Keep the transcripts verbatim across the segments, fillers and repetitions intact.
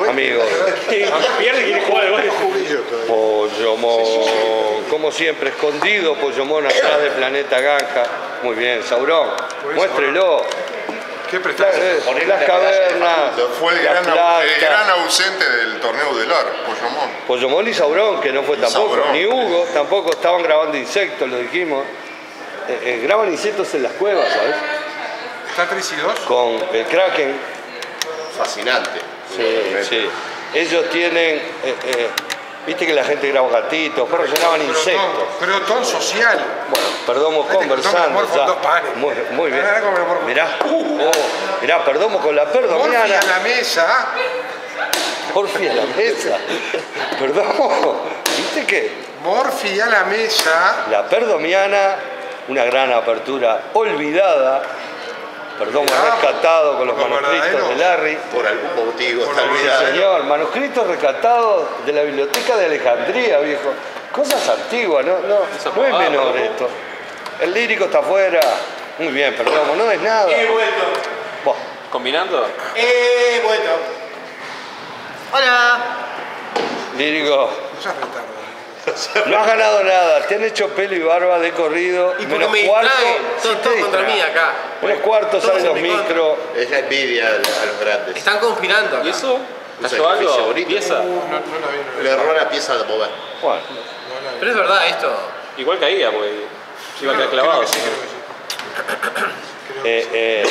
amigos. Pierde y quiere jugar de vuelta. Pollomón, como siempre, escondido Pollomón atrás de Planeta Ganja. Muy bien, Saurón, muéstrelo. ¿Qué prestaste? Las cavernas, fue el gran, el gran ausente del torneo del Ar, Pollomón. Pollomón y Saurón, que no fue y tampoco, Saurón. ni Hugo, tampoco estaban grabando insectos, lo dijimos. Eh, eh, graban insectos en las cuevas, ¿sabes? ¿Está tres y dos? Con el Kraken. Fascinante. Sí, sí. Ellos tienen, eh, eh, viste que la gente graba gatitos, perros llenaban insectos. Pero ton social. Bueno, Perdomo conversando ya. Muy, muy bien. Mirá, oh, mirá, Perdomo con la perdomiana. Morfi a la mesa. Morfi a la mesa. Perdomo, ¿viste qué? Morfi a la mesa. La perdomiana, una gran apertura olvidada. Perdomo rescatado con los manuscritos de Larry. Por algún motivo está Sí, olvidado. señor, manuscritos rescatados de la Biblioteca de Alejandría, viejo. Cosas antiguas, no, no, no es menor esto. El lírico está afuera. Muy bien, perdón, no es nada. He vuelto. Vos. ¿Combinando? He vuelto. Hola. Lírico, Ya es retardo. no has ganado nada. Te han hecho pelo y barba de corrido. Y porque Menos me cuarto. distraen. sí Todo, te todo contra distraen. mí acá. Menos cuarto Todos salen en los mi contra. micros. Es la envidia a los grandes. Están conspirando acá. ¿Y eso? Un ¿Cayó sacrificio algo? bonito. ¿Pieza? No, no la vi. No Le la vi. erró la pieza de mover. Bueno, No la vi. Pero es verdad esto. Igual caía, porque se iba a quedar Creo clavado. que sí, creo que sí. Creo que eh, sí. eh,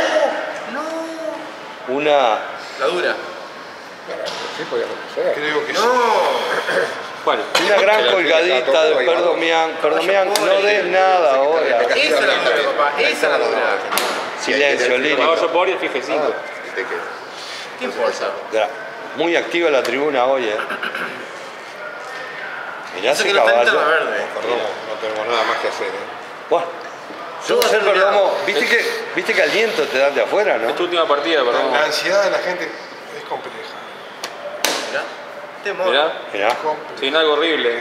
una. La dura. Creo que sí. Bueno, Una gran colgadita de Perdomian. Perdomian, no des nada ahora. Esa es la dura, papá. Esa es la dura. Silencio, hago lírico. yo por y fije cinco. ¿De qué? ¿Qué importa? Gra- Muy activa la tribuna hoy, eh. Mirá Eso ese que no está en caballo. terra verde. Perdón, no tenemos nada más que hacer. ¿eh? Bueno, yo no sé, Perdomo, viste que, viste que aliento te dan de afuera, ¿no? Es tu última partida, La, perdón. la ansiedad de la gente es compleja. Mirá. Temor. Mirá, Mirá, Compleja. se viene algo horrible.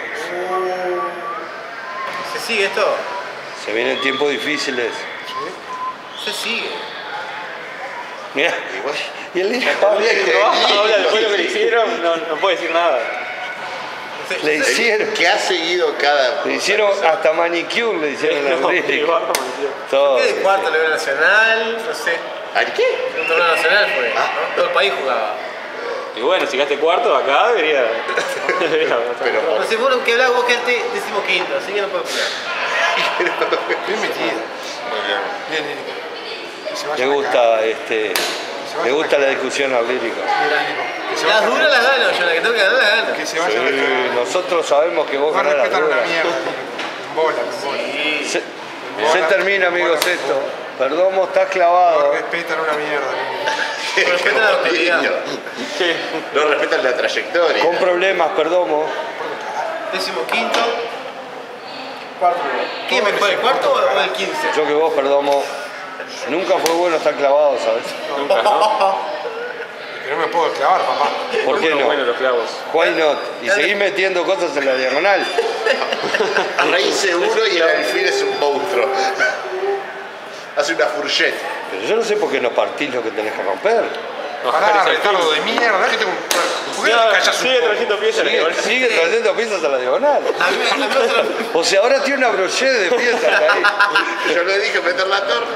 ¿Se sigue esto? se vienen tiempos difíciles. Se sigue. Mirá, y el lírico No, habla después de lo que le hicieron, no, no puede decir nada. Se- le se- hicieron, Que ha seguido cada. le hicieron hasta manicure, le hicieron No, al qué lírico. barro, me hicieron. Todo. ¿Qué de cuarto nivel nacional? No sé. ¿Al qué? Un torneo nacional fue. ¿no? Todo el país jugaba. Y bueno, si quedaste cuarto acá, debería. debería Pero No sé, vos que hablás, vos quedaste decimoquinto, así que no puedo opinar. Bien metida. Bien, bien. Que se vaya Le a la gusta, este, le gusta la discusión al lírico. Que se Las vaya- duras las gano yo, la que tengo que ganar las gano. Que se vaya a la Sí, cara. nosotros sabemos que vos No ganás la respetan una dura. mierda. En bola, en bola. Se, se termina, amigos, esto. Perdomo, estás No clavado. respetan una mierda. No respetan la autoridad. No respetan la trayectoria. Con problemas, Perdomo. Decimoquinto. Cuarto lugar. ¿Quién es mejor, el cuarto o el quince? Yo que vos, Perdomo, nunca fue bueno estar clavado, ¿sabes? Nunca, ¿no? Que no me puedo clavar, papá. ¿Por qué no? Bueno, los clavos. Why not? Y seguís metiendo cosas en la diagonal. Reíse uno y el alfil es un monstruo. Hace una fourchette. Pero yo no sé por qué no partís lo que tenés que romper. Pará, retardo de mierda. Que tengo un... ¿Por qué no te callas un Sigue poco? trayendo piezas. Sigue, sigue trayendo piezas a la diagonal. A mí, a mí me hace lo- O sea, ahora tiene una brochette de piezas ahí. Yo le dije meter la torre.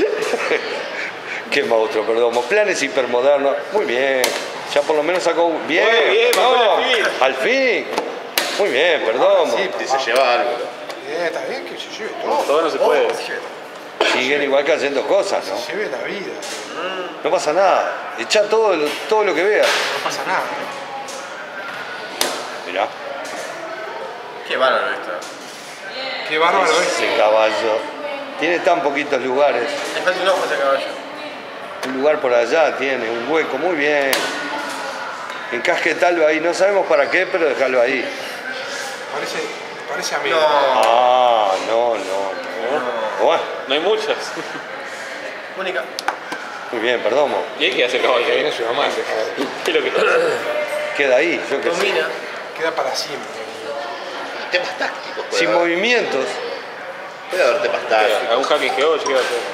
Qué monstruo, Perdomo. Planes hipermodernos. Muy bien. Ya por lo menos sacó un... Bien. Muy bien, No, bajó el alfil. al fin. Muy bien, Perdomo. Y se lleva algo. Eh, está bien que se lleve todo. Todo no se puede. Siguen igual que haciendo cosas, ¿no? Se lleve la vida. No pasa nada. Echá todo lo, todo lo que veas. No pasa nada. Mirá, Qué bárbaro esto. Qué bárbaro es. ese caballo. Tiene tan poquitos lugares. Le falta un ojo a ese caballo. Un lugar por allá tiene, un hueco, muy bien. Encasquetalo ahí, no sabemos para qué, pero déjalo ahí. Parece, parece amigo. No. Ah, no, no, no. Bueno, No hay muchas. Mónica. muy bien, Perdomo. ¿Y hay que hacer caballo? Viene su mamá. ¿Qué es lo que Queda ahí, yo qué sé. Domina. Queda para siempre. Temas tácticos. Puede Sin haber. movimientos. Puede haber temas tácticos. ¿Algún hacking que ocho? ¿Qué va a hacer?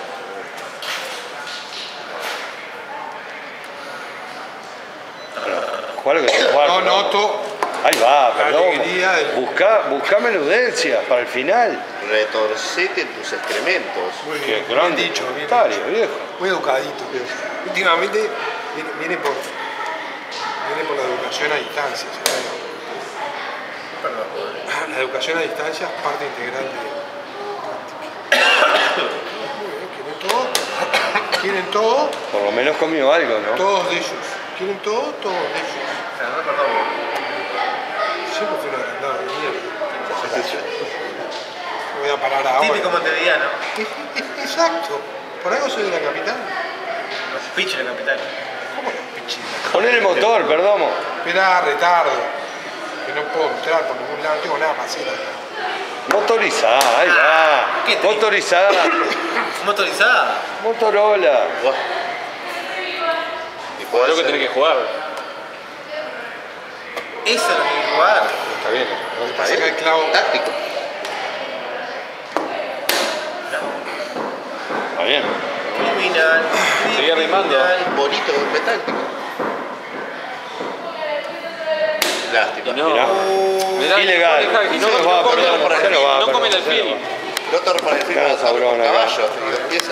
Jugar lo que tenés que jugar. No perdón. noto Ahí va, la perdón. alegría del- Buscá, buscá menudencia para el final. Retorcete en tus excrementos. muy Qué bien, bien grande dicho, bien comentario, dicho. viejo. Muy educadito. Últimamente viene, viene por viene por la educación a distancia. ¿sabes? La educación a distancia es parte integral de Muy bien, quieren todo, quieren todo, Por lo menos comió algo, ¿no? todos de ellos. Quieren todo, todos de ellos. Fernando Perdomo. Siempre fui un agrandado de mierda. Voy a parar ahora. Típico montevideano. Exacto. Por algo soy de la capital. Los pichos de la capital. ¿Cómo los pichines? Poner el motor, perdón. Esperá, retardo. Que no puedo entrar por ningún lado, no tengo nada para hacer acá. Motorizada, ahí va. ¿Qué te- Motorizada. Motorizada. Motorola. Buah. Y puedo Creo que hacer- tenés que jugar. Eso es lo que hay que jugar. Está bien. Lo que pasa es que el clavo. táctico. Está bien. Criminal. Seguí arrimando. criminal. Bonito golpe táctico. Lástima. Y no. Mirá. Mirá, Ilegal. y no deja- y no, Se no, nos va a no, perder, no, se nos va a no perder, comen se alfil. nos va. No te para el Cada sabrón acá. caballo. Y empieza